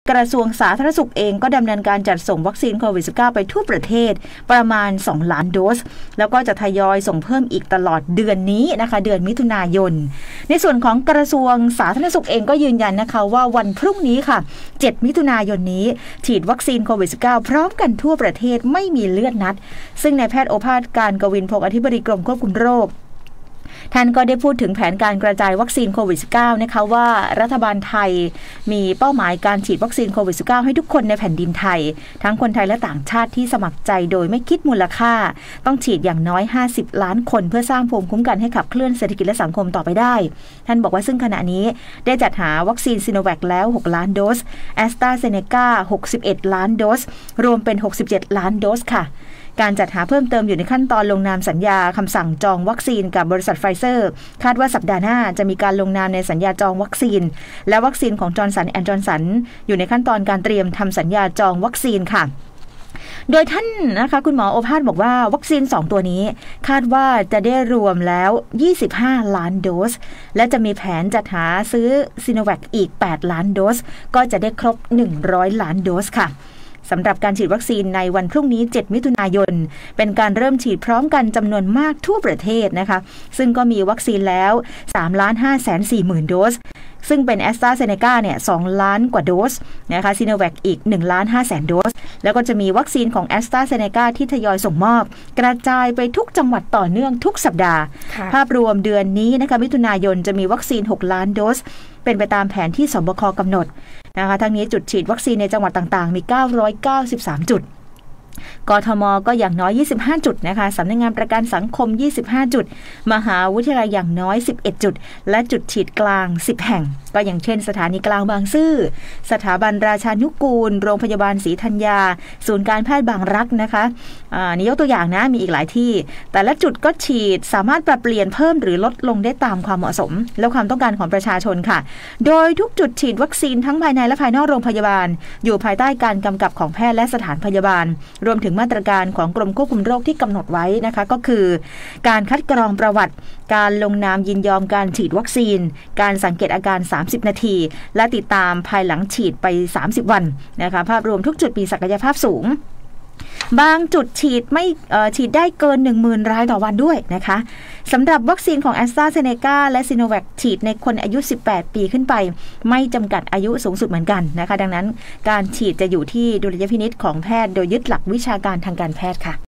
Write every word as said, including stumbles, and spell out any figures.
กระทรวงสาธารณสุขเองก็ดำเนินการจัดส่งวัคซีนโควิด สิบเก้า ไปทั่วประเทศประมาณสองล้านโดสแล้วก็จะทยอยส่งเพิ่มอีกตลอดเดือนนี้นะคะเดือนมิถุนายนในส่วนของกระทรวงสาธารณสุขเองก็ยืนยันนะคะว่าวันพรุ่งนี้ค่ะเจ็ดมิถุนายนนี้ฉีดวัคซีนโควิด สิบเก้า พร้อมกันทั่วประเทศไม่มีเลื่อนนัดซึ่งนายแพทย์โอภาสการกวินพงษ์อธิบดีกรมควบคุมโรคท่านก็ได้พูดถึงแผนการกระจายวัคซีนโควิด สิบเก้า นะคะว่ารัฐบาลไทยมีเป้าหมายการฉีดวัคซีนโควิด สิบเก้า ให้ทุกคนในแผ่นดินไทยทั้งคนไทยและต่างชาติที่สมัครใจโดยไม่คิดมูลค่าต้องฉีดอย่างน้อยห้าสิบล้านคนเพื่อสร้างภูมิคุ้มกันให้ขับเคลื่อนเศรษฐกิจและสังคมต่อไปได้ท่านบอกว่าซึ่งขณะนี้ได้จัดหาวัคซีนซิโนแวคแล้วหกล้านโดสแอสตราเซเนกาหกสิบเอ็ดล้านโดสรวมเป็นหกสิบเจ็ดล้านโดสค่ะการจัดหาเพิ่มเติมอยู่ในขั้นตอนลงนามสัญญาคำสั่งจองวัคซีนกับบริษัทไฟเซอร์คาดว่าสัปดาห์หน้าจะมีการลงนามในสัญญาจองวัคซีนและวัคซีนของจอร์นสันแอนด์จอร์นสันอยู่ในขั้นตอนการเตรียมทำสัญญาจองวัคซีนค่ะโดยท่านนะคะคุณหมอโอภาสบอกว่าวัคซีนสองตัวนี้คาดว่าจะได้รวมแล้วยี่สิบห้าล้านโดสและจะมีแผนจัดหาซื้อซิโนแวคอีกแปดล้านโดสก็จะได้ครบหนึ่งร้อยล้านโดสค่ะสำหรับการฉีดวัคซีนในวันพรุ่งนี้เจ็ดมิถุนายนเป็นการเริ่มฉีดพร้อมกันจำนวนมากทั่วประเทศนะคะซึ่งก็มีวัคซีนแล้ว สามล้านห้าแสนสี่หมื่น โดสซึ่งเป็นแอสตราเซเนกาเนี่ยสองล้านกว่าโดสนะคะซิโนแวคอีกหนึ่งล้านห้าแสนโดสแล้วก็จะมีวัคซีนของแอสตราเซเนกาที่ทยอยส่งมอบกระจายไปทุกจังหวัดต่อเนื่องทุกสัปดาห์ภาพรวมเดือนนี้นะคะมิถุนายนจะมีวัคซีนหกล้านโดสเป็นไปตามแผนที่สบคกำหนดนะคะทั้งนี้จุดฉีดวัคซีนในจังหวัดต่างๆมีเก้าร้อยเก้าสิบสามจุดกทมก็อย่างน้อยยี่สิบห้าจุดนะคะสำนักงานประกันสังคมยี่สิบห้าจุดมหาวิทยาลัยอย่างน้อยสิบเอ็ดจุดและจุดฉีดกลางสิบแห่งก็อย่างเช่นสถานีกลางบางซื่อสถาบันราชานุกูลโรงพยาบาลศรีธัญญาศูนย์การแพทย์บางรักนะคะอ่านี่ยกตัวอย่างนะมีอีกหลายที่แต่ละจุดก็ฉีดสามารถปรับเปลี่ยนเพิ่มหรือลดลงได้ตามความเหมาะสมและความต้องการของประชาชนค่ะโดยทุกจุดฉีดวัคซีนทั้งภายในและภายนอกโรงพยาบาลอยู่ภายใต้การกำกับของแพทย์และสถานพยาบาลรวมถึงมาตรการของกรมควบคุมโรคที่กำหนดไว้นะคะก็คือการคัดกรองประวัติการลงนามยินยอมการฉีดวัคซีนการสังเกตอาการสามสิบนาทีและติดตามภายหลังฉีดไปสามสิบวันนะคะภาพรวมทุกจุดมีศักยภาพสูงบางจุดฉีดไม่ฉีดได้เกิน หนึ่งหมื่น รายต่อวันด้วยนะคะสำหรับวัคซีนของ AstraZeneca และซิโนแวคฉีดในคนอายุสิบแปดปีขึ้นไปไม่จำกัดอายุสูงสุดเหมือนกันนะคะดังนั้นการฉีดจะอยู่ที่ดุลยพินิจของแพทย์โดยยึดหลักวิชาการทางการแพทย์ค่ะ